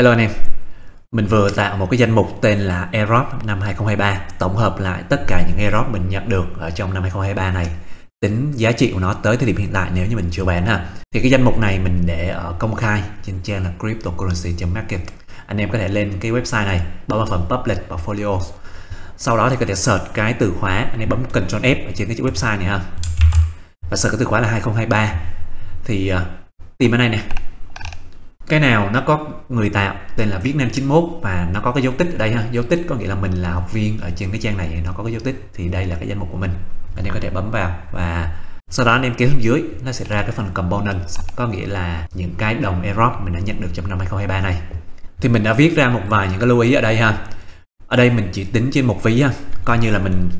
Hello anh em, mình vừa tạo một cái danh mục tên là Airdrop năm 2023, tổng hợp lại tất cả những Airdrop mình nhận được ở trong năm 2023 này, tính giá trị của nó tới thời điểm hiện tại nếu như mình chưa bán ha. Thì cái danh mục này mình để ở công khai trên trang là cryptocurrency.market. Anh em có thể lên cái website này, bấm vào phần Public Portfolio. Sau đó thì có thể search cái từ khóa, anh em bấm Ctrl F ở trên cái website này ha. Và search cái từ khóa là 2023. Thì tìm ở đây nè. Cái nào nó có người tạo tên là Vietnam91 và nó có cái dấu tích ở đây ha. Dấu tích có nghĩa là mình là học viên ở trên cái trang này, nó có cái dấu tích thì đây là cái danh mục của mình. Anh em có thể bấm vào và sau đó anh em kéo xuống dưới, nó sẽ ra cái phần components, có nghĩa là những cái đồng airdrop mình đã nhận được trong năm 2023 này. Thì mình đã viết ra một vài những cái lưu ý ở đây ha. Ở đây mình chỉ tính trên một ví ha, coi như là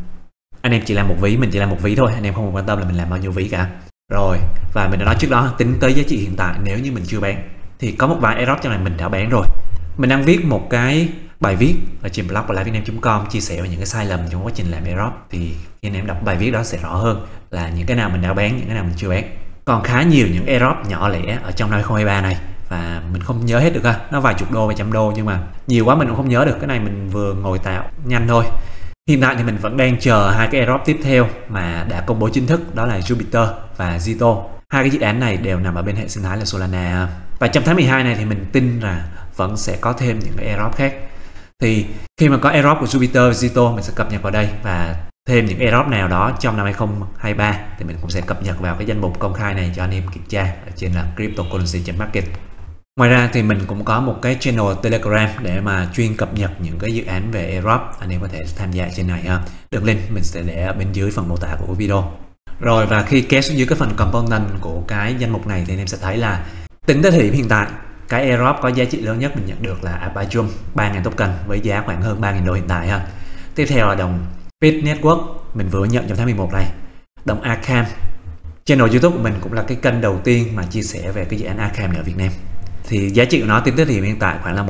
anh em chỉ làm một ví, mình chỉ làm một ví thôi, anh em không quan tâm là mình làm bao nhiêu ví cả. Rồi, và mình đã nói trước đó tính tới giá trị hiện tại nếu như mình chưa bán. Thì có một vài airdrop trong này mình đã bán rồi. Mình đang viết một cái bài viết ở trên blog của livevietnam.com chia sẻ về những cái sai lầm trong quá trình làm airdrop. Thì khi anh em đọc bài viết đó sẽ rõ hơn là những cái nào mình đã bán, những cái nào mình chưa bán. Còn khá nhiều những airdrop nhỏ lẻ ở trong năm 2023 này và mình không nhớ hết được ha. Nó vài chục đô, vài trăm đô nhưng mà nhiều quá mình cũng không nhớ được. Cái này mình vừa ngồi tạo nhanh thôi. Hiện tại thì mình vẫn đang chờ hai cái airdrop tiếp theo mà đã công bố chính thức, đó là Jupiter và Zito. Hai cái dự án này đều nằm ở bên hệ sinh thái là Solana. Và trong tháng 12 này thì mình tin là vẫn sẽ có thêm những cái airdrop khác. Thì khi mà có airdrop của Jupiter, Zito mình sẽ cập nhật vào đây và thêm những airdrop nào đó trong năm 2023 thì mình cũng sẽ cập nhật vào cái danh mục công khai này cho anh em kiểm tra ở trên là cryptocurrency.market. Ngoài ra thì mình cũng có một cái channel Telegram để mà chuyên cập nhật những cái dự án về airdrop, anh em có thể tham gia trên này ha. Đường link mình sẽ để ở bên dưới phần mô tả của video. Rồi và khi kéo xuống dưới cái phần component của cái danh mục này thì anh em sẽ thấy là tính tới thời điểm hiện tại cái airdrop có giá trị lớn nhất mình nhận được là Arbitrum 3.000 token với giá khoảng hơn 3.000 đô hiện tại ha. Tiếp theo là đồng Pit Network mình vừa nhận trong tháng 11 này. Đồng Arkham. Channel YouTube của mình cũng là cái kênh đầu tiên mà chia sẻ về cái dự án Arkham ở Việt Nam. Thì giá trị của nó tính tới thời điểm hiện tại khoảng là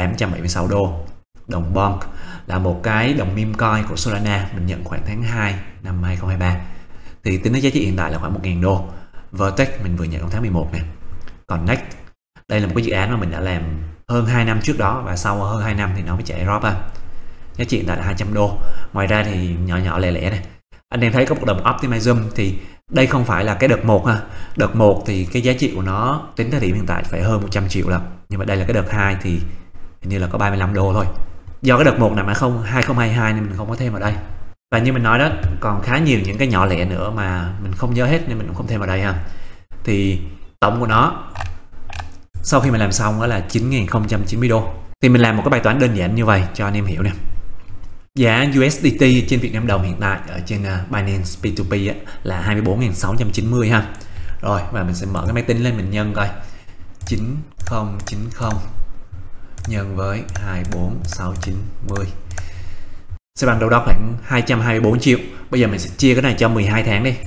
1.876 đô. Đồng Bonk là một cái đồng meme coin của Solana mình nhận khoảng tháng 2 năm 2023. Thì tính tới giá trị hiện tại là khoảng 1.000 đô. Vertex mình vừa nhận trong tháng 11 này. Còn Next, đây là một cái dự án mà mình đã làm hơn 2 năm trước đó và sau hơn 2 năm thì nó mới chạy airdrop ha. Giá trị hiện tại là 200 đô. Ngoài ra thì nhỏ nhỏ lẻ lẻ này. Anh em thấy có một đồng Optimism thì đây không phải là cái đợt 1 ha. Đợt 1 thì cái giá trị của nó tính tới điểm hiện tại phải hơn 100 triệu lận. Nhưng mà đây là cái đợt 2 thì hình như là có 35 đô thôi. Do cái đợt 1 nằm ở 2022 nên mình không có thêm vào đây. Và như mình nói đó, còn khá nhiều những cái nhỏ lẻ nữa mà mình không nhớ hết nên mình cũng không thêm vào đây ha. Thì tổng của nó sau khi mình làm xong đó là 9.090 đô. Thì mình làm một cái bài toán đơn giản như vậy cho anh em hiểu nè. Giá USDT trên Việt Nam đồng hiện tại ở trên Binance P2P là 24.690 ha. Rồi và mình sẽ mở cái máy tính lên mình nhân coi. 9090 nhân với 24690 sẽ bằng đâu đó khoảng 224 triệu. Bây giờ mình sẽ chia cái này cho 12 tháng đi.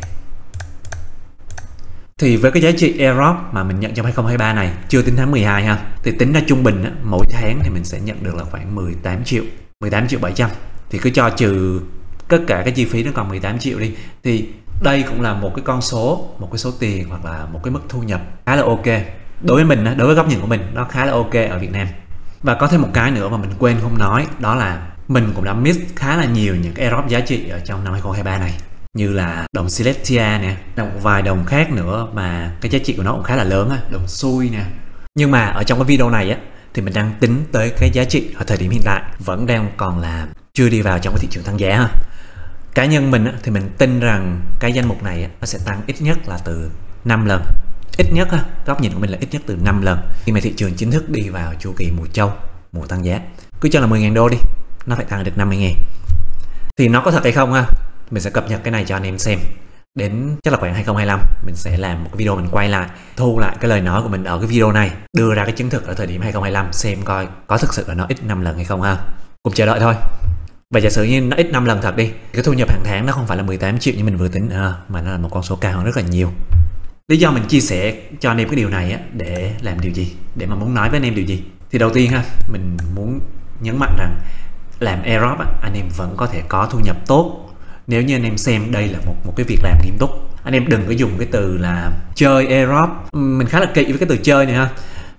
Thì với cái giá trị airdrop mà mình nhận trong 2023 này, chưa tính tháng 12 ha, thì tính ra trung bình mỗi tháng thì mình sẽ nhận được là khoảng 18 triệu 700. Thì cứ cho trừ tất cả cái chi phí nó còn 18 triệu đi. Thì đây cũng là một cái con số, một cái số tiền hoặc là một cái mức thu nhập khá là ok. Đối với mình, đối với góc nhìn của mình, nó khá là ok ở Việt Nam. Và có thêm một cái nữa mà mình quên không nói, đó là mình cũng đã miss khá là nhiều những cái airdrop giá trị ở trong năm 2023 này. Như là đồng Celestia nè, một vài đồng khác nữa mà cái giá trị của nó cũng khá là lớn á, đồng Sui nè. Nhưng mà ở trong cái video này á thì mình đang tính tới cái giá trị ở thời điểm hiện tại vẫn đang còn là chưa đi vào trong cái thị trường tăng giá ha. Cá nhân mình á, thì mình tin rằng cái danh mục này á, nó sẽ tăng ít nhất là từ 5 lần. Ít nhất á, góc nhìn của mình là ít nhất từ 5 lần khi mà thị trường chính thức đi vào chu kỳ mùa trâu, mùa tăng giá. Cứ cho là 10.000 đô đi, nó phải tăng được 50.000. Thì nó có thật hay không ha? Mình sẽ cập nhật cái này cho anh em xem. Đến chắc là khoảng 2025 mình sẽ làm một cái video mình quay lại, thu lại cái lời nói của mình ở cái video này, đưa ra cái chứng thực ở thời điểm 2025 xem coi có thực sự là nó ít 5 lần hay không ha. Cùng chờ đợi thôi. Và giả sử như nó ít 5 lần thật đi, cái thu nhập hàng tháng nó không phải là 18 triệu như mình vừa tính mà nó là một con số cao hơn rất là nhiều. Lý do mình chia sẻ cho anh em cái điều này á, để làm điều gì, để mà muốn nói với anh em điều gì. Thì đầu tiên ha, mình muốn nhấn mạnh rằng làm airdrop á, anh em vẫn có thể có thu nhập tốt nếu như anh em xem đây là một cái việc làm nghiêm túc. Anh em đừng có dùng cái từ là chơi airdrop. Mình khá là kỵ với cái từ chơi này ha.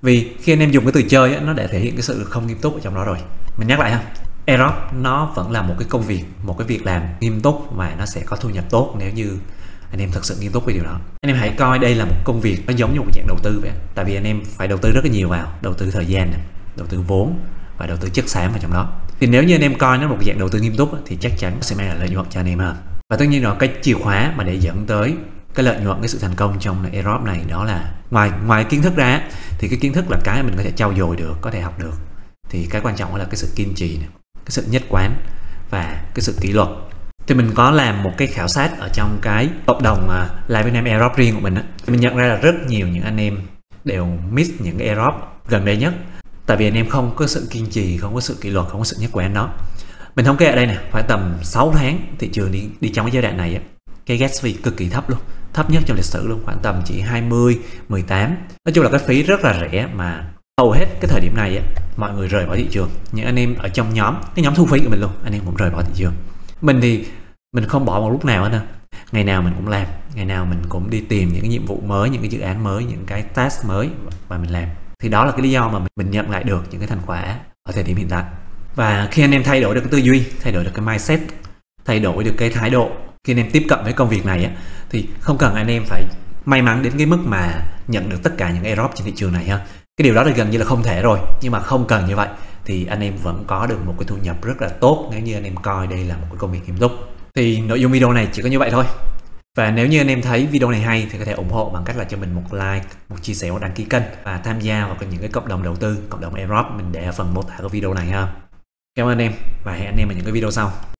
Vì khi anh em dùng cái từ chơi á, nó để thể hiện cái sự không nghiêm túc ở trong đó rồi. Mình nhắc lại ha, airdrop nó vẫn là một cái công việc, một cái việc làm nghiêm túc và nó sẽ có thu nhập tốt nếu như anh em thật sự nghiêm túc với điều đó. Anh em hãy coi đây là một công việc, nó giống như một dạng đầu tư vậy. Tại vì anh em phải đầu tư rất là nhiều vào, đầu tư thời gian, đầu tư vốn và đầu tư chất xám vào trong đó. Thì nếu như anh em coi nó một dạng đầu tư nghiêm túc thì chắc chắn sẽ mang lại lợi nhuận cho anh em hơn. Và tất nhiên là cái chìa khóa mà để dẫn tới cái lợi nhuận, cái sự thành công trong airdrop này, đó là ngoài kiến thức ra thì cái kiến thức là cái mình có thể trau dồi được, có thể học được. Thì cái quan trọng là cái sự kiên trì này, cái sự nhất quán và cái sự kỷ luật. Thì mình có làm một cái khảo sát ở trong cái cộng đồng Live Việt Nam airdrop riêng của mình á. Mình nhận ra là rất nhiều những anh em đều miss những cái airdrop gần đây nhất. Tại vì anh em không có sự kiên trì, không có sự kỷ luật, không có sự nhất quán đó. Mình thống kê ở đây nè, khoảng tầm 6 tháng thị trường đi trong cái giai đoạn này á, cái gas fee cực kỳ thấp luôn, thấp nhất trong lịch sử luôn, khoảng tầm chỉ 20, 18. Nói chung là cái phí rất là rẻ mà hầu hết cái thời điểm này á, mọi người rời bỏ thị trường. Những anh em ở trong cái nhóm thu phí của mình luôn, anh em cũng rời bỏ thị trường. Mình thì mình không bỏ một lúc nào hết nè. Ngày nào mình cũng làm, ngày nào mình cũng đi tìm những cái nhiệm vụ mới, những cái dự án mới, những cái task mới và mình làm. Thì đó là cái lý do mà mình nhận lại được những cái thành quả ở thời điểm hiện tại. Và khi anh em thay đổi được cái tư duy, thay đổi được cái mindset, thay đổi được cái thái độ khi anh em tiếp cận với công việc này á, thì không cần anh em phải may mắn đến cái mức mà nhận được tất cả những airdrop trên thị trường này ha. Cái điều đó thì gần như là không thể rồi, nhưng mà không cần như vậy thì anh em vẫn có được một cái thu nhập rất là tốt nếu như anh em coi đây là một cái công việc nghiêm túc. Thì nội dung video này chỉ có như vậy thôi. Và nếu như anh em thấy video này hay thì có thể ủng hộ bằng cách là cho mình một like, một chia sẻ, một đăng ký kênh và tham gia vào những cái cộng đồng đầu tư, cộng đồng airdrop mình để ở phần mô tả của video này ha. Cảm ơn anh em và hẹn anh em ở những cái video sau.